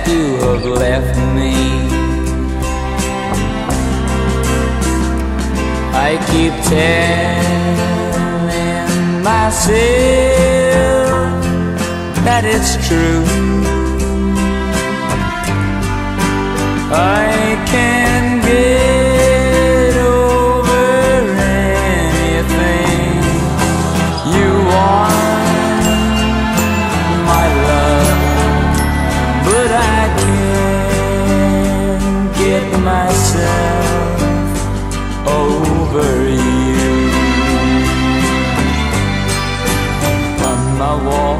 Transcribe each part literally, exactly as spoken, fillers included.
you have left me. I keep telling myself that it's true. I can't get over anything you want, my love, but I can't get myself over you. On my wall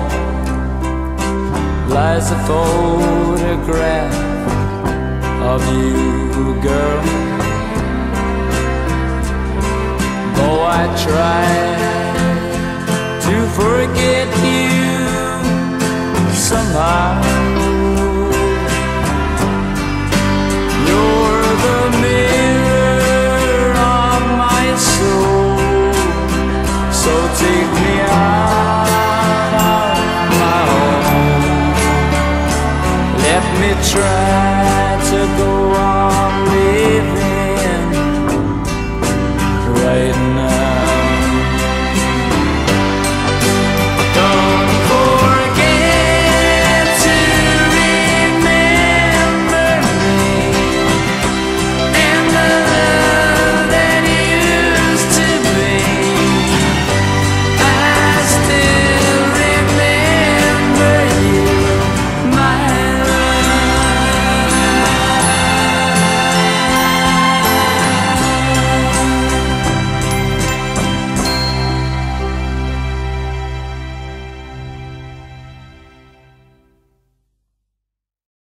lies a photograph of you, girl. Though I try